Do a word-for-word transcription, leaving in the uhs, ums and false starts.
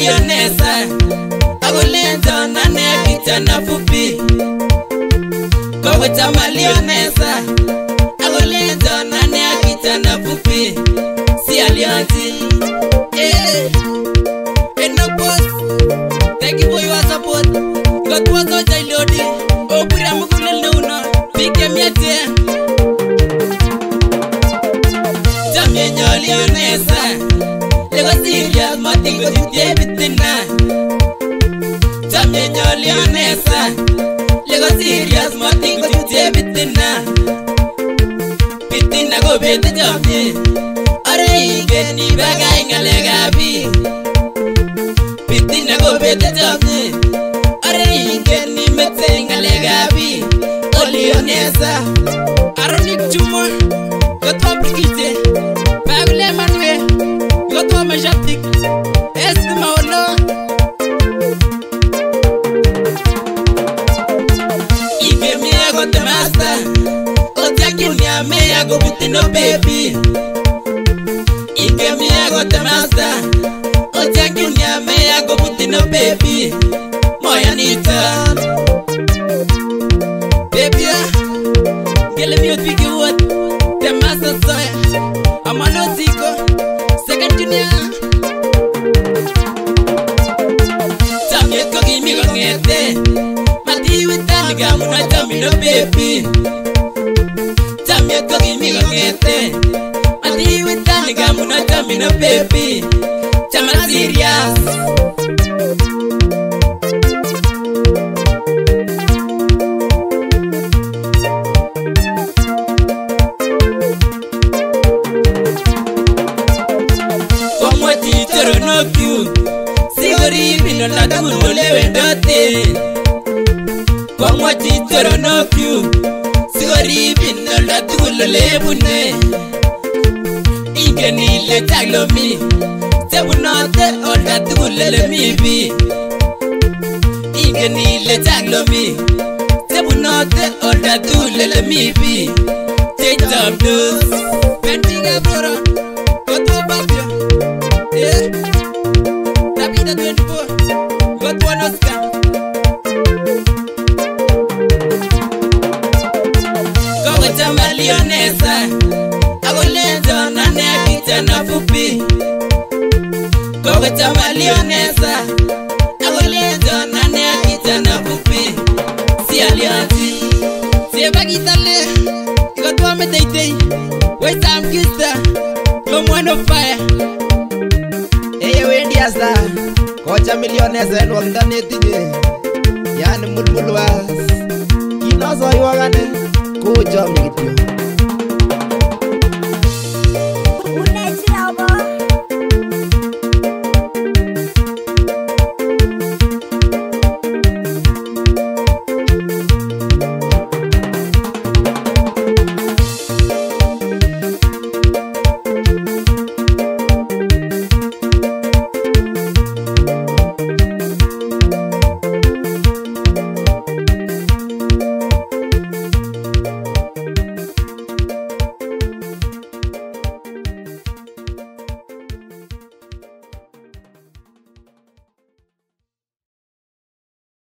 malionesa agolenza nane kitana fupi Koweta malionesa agolenza nane kitana fupi si alianti eh eno boss thank you for your support got was on jailodi obura mugulel neuna pike miete jamye nyolionesa lego serious matingo tuje bitina jamye nyolionesa lego serious matingo tuje bitina bitina go bete jamye are ige ni baga ingale gabi bitina go bete jamye are ige ni mete ingale gabi olionesa aronik chuma gatwa brigite pagle manwe gatwa majatik est maolo ige mi ego te master otiakinya me ego bitino baby ige mi ego te master otiakinya me ego bitino baby moya nita baby gele mi otiki what te master soya amano tiko second junior tamye ko gimi ko ngete mati witani gamuna tamino baby tamye ko gimi ko ngete mati witani gamuna tamino baby chama serious no you sigori bino la tulo lewe dote kwa mwati toro no you sigori bino la tulo lebune ingeni le taglo mi sebunote olda tulo le mi bi ingeni le taglo mi sebunote olda tulo le mi bi take up those pentinga bora koto babio yeah David twenty-four got one Oscar Koweta malionesa agolenza nane kitana fupi Koweta malionesa agolenza nane kitana fupi si alianti si bagitale got one meteitei wait I'm kista come one of fire Eye wendi asa kocha milionesa en wangdane tinye yani mulmulwas kinoso iwagane kujom nikityo